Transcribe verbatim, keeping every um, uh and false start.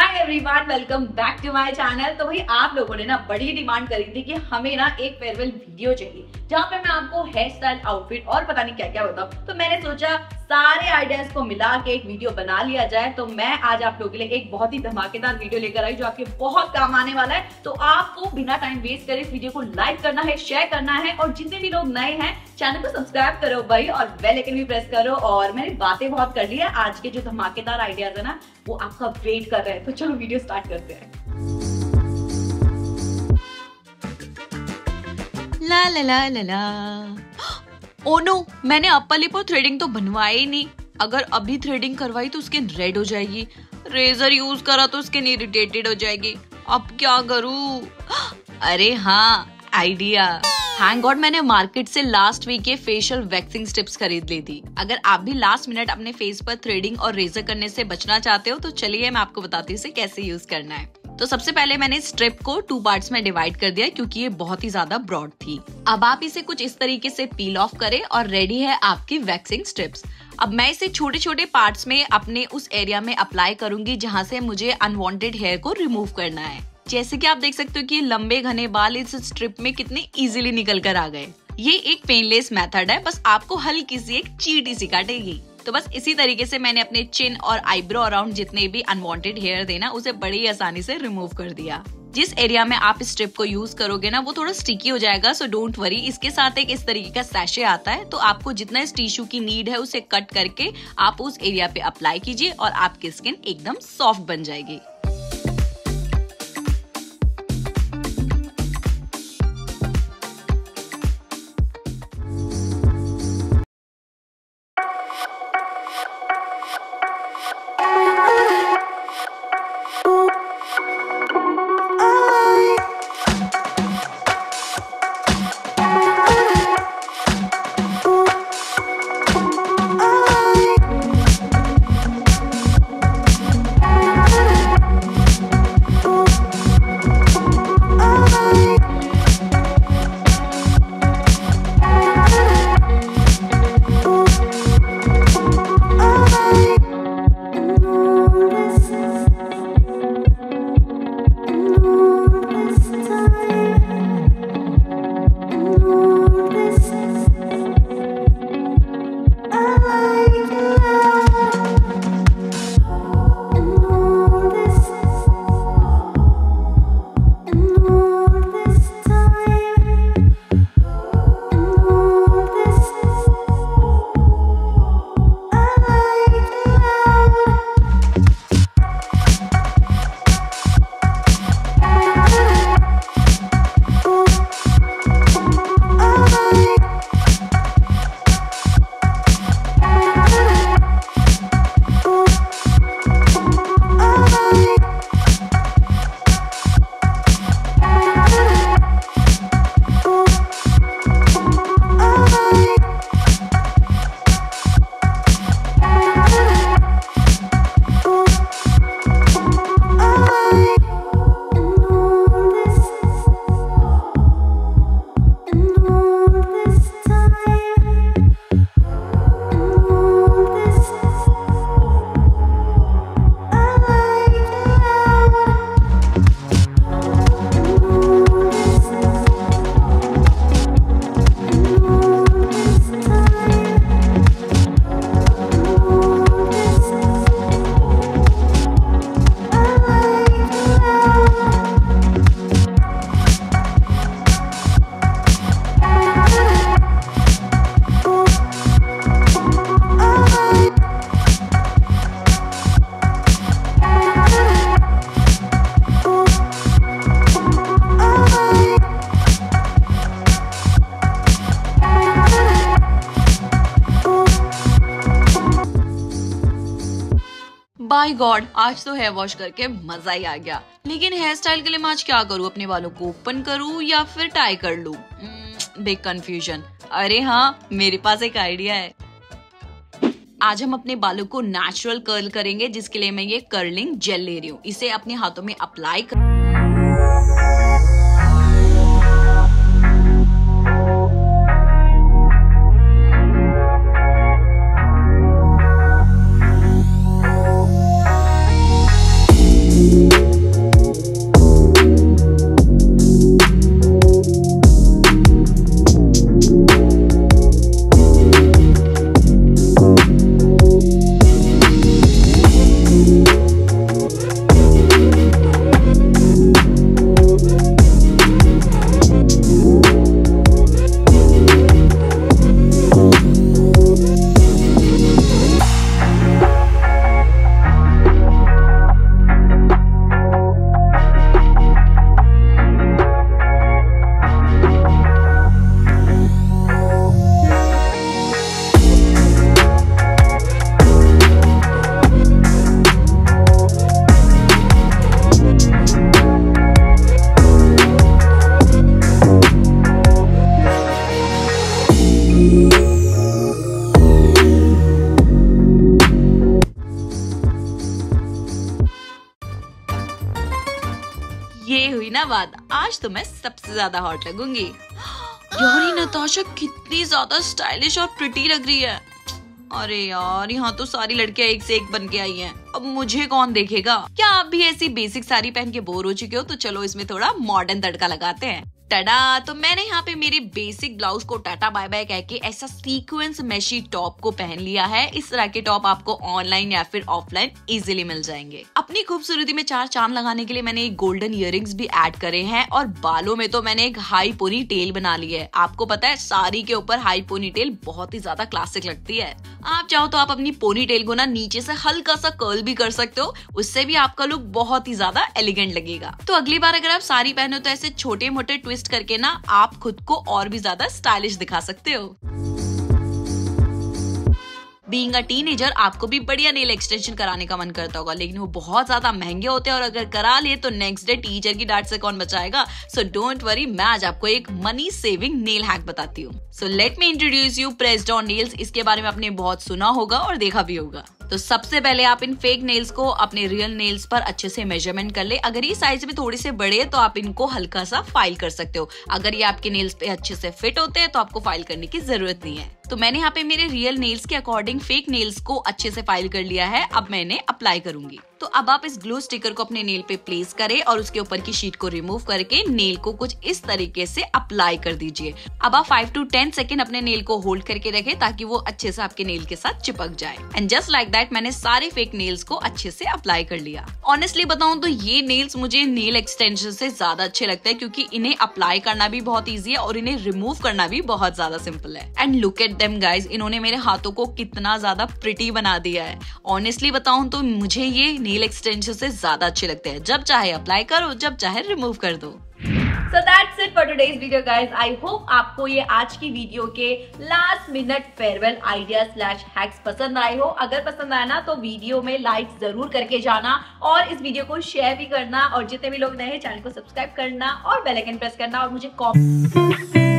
Hi everyone, welcome back to my channel. तो भाई आप लोगों ने ना बड़ी डिमांड करी थी कि हमें ना एक फेयरवेल वीडियो चाहिए जहाँ पे मैं आपको हेयर स्टाइल, आउटफिट और पता नहीं क्या क्या बताऊं। तो मैंने सोचा सारे आइडियाज को मिला के एक वीडियो बना लिया जाए। तो मैं आज आप लोगों के लिए एक बहुत ही धमाकेदार वीडियो लेकर आई जो आपके बहुत काम आने वाला है। तो आपको बिना टाइम वेस्ट करे इस वीडियो को लाइक करना है, शेयर करना है और जितने भी लोग नए हैं चैनल को सब्सक्राइब करो भाई और बेल आइकन भी प्रेस करो। और मैंने बातें बहुत कर ली है, आज के जो धमाकेदार आइडियाज है ना वो आपका वेट कर रहे हैं। तो चलो वीडियो स्टार्ट करते हैं। ला ला ला ला ला। ओ नो, मैंने अपर लिप और थ्रेडिंग तो बनवाई ही नहीं। अगर अभी थ्रेडिंग करवाई तो स्किन रेड हो जाएगी, रेजर यूज करा तो स्किन इरिटेटेड हो जाएगी। अब क्या करूं? अरे हाँ, आइडिया। थैंक गॉड मैंने मार्केट से लास्ट वीक ये फेशियल वैक्सिंग स्ट्रिप्स खरीद ली थी। अगर आप भी लास्ट मिनट अपने फेस पर थ्रेडिंग और रेजर करने से बचना चाहते हो तो चलिए मैं आपको बताती हूँ इसे कैसे यूज करना है। तो सबसे पहले मैंने स्ट्रिप को टू पार्ट्स में डिवाइड कर दिया क्योंकि ये बहुत ही ज्यादा ब्रॉड थी। अब आप इसे कुछ इस तरीके से पील ऑफ करें और रेडी है आपकी वैक्सिंग स्ट्रिप्स। अब मैं इसे छोटे छोटे पार्ट्स में अपने उस एरिया में अप्लाई करूंगी जहां से मुझे अनवांटेड हेयर को रिमूव करना है। जैसे कि आप देख सकते हो कि लंबे घने बाल इस स्ट्रिप में कितने इजीली निकल कर आ गए। ये एक पेनलेस मेथड है, बस आपको हल्की सी एक चींटी सी काटेगी। तो बस इसी तरीके से मैंने अपने चिन और आईब्रो अराउंड जितने भी अनवांटेड हेयर थे ना उसे बड़ी आसानी से रिमूव कर दिया। जिस एरिया में आप इस स्ट्रिप को यूज करोगे ना वो थोड़ा स्टिकी हो जाएगा, सो डोंट वरी। इसके साथ एक इस तरीके का सैशे आता है, तो आपको जितना इस टिश्यू की नीड है उसे कट करके आप उस एरिया पे अप्लाई कीजिए और आपकी स्किन एकदम सॉफ्ट बन जाएगी। बाय गॉड, आज तो हेयर वॉश करके मजा ही आ गया। लेकिन हेयर स्टाइल के लिए मैं आज क्या करूँ? अपने बालों को ओपन करूँ या फिर टाई कर लूँ? Big confusion. अरे हाँ, मेरे पास एक आइडिया है। आज हम अपने बालों को नेचुरल कर्ल करेंगे, जिसके लिए मैं ये कर्लिंग जेल ले रही हूँ। इसे अपने हाथों में अप्लाई कर ये हुई ना बात, आज तो मैं सबसे ज्यादा हॉट लगूंगी। यार ये नताशा कितनी ज्यादा स्टाइलिश और प्रिटी लग रही है। अरे यार यहाँ तो सारी लड़कियां एक से एक बन के आई हैं। अब मुझे कौन देखेगा? क्या आप भी ऐसी बेसिक साड़ी पहन के बोर हो चुके हो? तो चलो इसमें थोड़ा मॉडर्न तड़का लगाते हैं। टडा, तो मैंने यहाँ पे मेरे बेसिक ब्लाउज को टाटा बाय बाय कह के ऐसा सीक्वेंस मैशी टॉप को पहन लिया है। इस तरह के टॉप आपको ऑनलाइन या फिर ऑफलाइन इजीली मिल जाएंगे। अपनी खूबसूरती में चार चांद लगाने के लिए मैंने एक गोल्डन इयररिंग्स भी ऐड करे हैं और बालों में तो मैंने एक हाई पोनी टेल बना ली है। आपको पता है साड़ी के ऊपर हाई पोनी टेल बहुत ही ज्यादा क्लासिक लगती है। आप चाहो तो आप अपनी पोनी टेल को ना नीचे से हल्का सा कर्ल भी कर सकते हो, उससे भी आपका लुक बहुत ही ज्यादा एलिगेंट लगेगा। तो अगली बार अगर आप साड़ी पहनो तो ऐसे छोटे मोटे ट्विस्ट करके ना आप खुद को और भी ज्यादा स्टाइलिश दिखा सकते हो। बीइंग अ टीनेजर आपको भी बढ़िया नेल एक्सटेंशन कराने का मन करता होगा, लेकिन वो बहुत ज्यादा महंगे होते हैं और अगर करा लिए तो नेक्स्ट डे टीचर की डांट से कौन बचाएगा। सो डोंट वरी, मैं आज आपको एक मनी सेविंग नेल हैक बताती हूँ। So let me introduce you pressed on nails. इसके बारे में आपने बहुत सुना होगा और देखा भी होगा। तो सबसे पहले आप इन फेक नेल्स को अपने रियल नेल्स पर अच्छे से मेजरमेंट कर ले। अगर ये साइज में थोड़े से बड़े तो आप इनको हल्का सा फाइल कर सकते हो। अगर ये आपके नेल्स पे अच्छे से फिट होते हैं तो आपको फाइल करने की जरूरत नहीं है। तो मैंने यहाँ पे मेरे रियल नेल्स के अकॉर्डिंग फेक नेल्स को अच्छे से फाइल कर लिया है। अब मैं इन्हें अप्लाई करूंगी। तो अब आप इस ग्लू स्टिकर को अपने नेल पे प्लेस करें और उसके ऊपर की शीट को रिमूव करके नेल को कुछ इस तरीके से अप्लाई कर दीजिए। अब आप फाइव टू टेन सेकेंड अपने नेल को होल्ड करके रखें ताकि वो अच्छे से आपके नेल के साथ चिपक जाए। एंड जस्ट लाइक दैट मैंने सारे फेक नेल्स को अच्छे से अप्लाई कर लिया। ऑनेस्टली बताऊं तो ये नेल्स मुझे नेल एक्सटेंशन से ज्यादा अच्छे लगते हैं क्योंकि इन्हें अप्लाई करना भी बहुत ईजी है और इन्हें रिमूव करना भी बहुत ज्यादा सिंपल है। And look at them guys, इन्होंने मेरे हाथों को कितना ज्यादा प्रिटी बना दिया है। ऑनेस्टली बताऊं तो मुझे ये नेल एक्सटेंशन से ज्यादा अच्छे लगते हैं। जब चाहे अप्लाई करो, जब चाहे रिमूव कर दो। So that's it for today's video guys. I hope आपको ये आज की वीडियो के last minute farewell idea slash hacks पसंद आए हो। अगर पसंद आया ना तो वीडियो में लाइक जरूर करके जाना और इस वीडियो को शेयर भी करना और जितने भी लोग नए हैं चैनल को सब्सक्राइब करना और बेल आइकन प्रेस करना और मुझे कॉमेंट